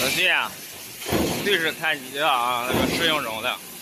仔细啊，对视看机啊，那个使用中的。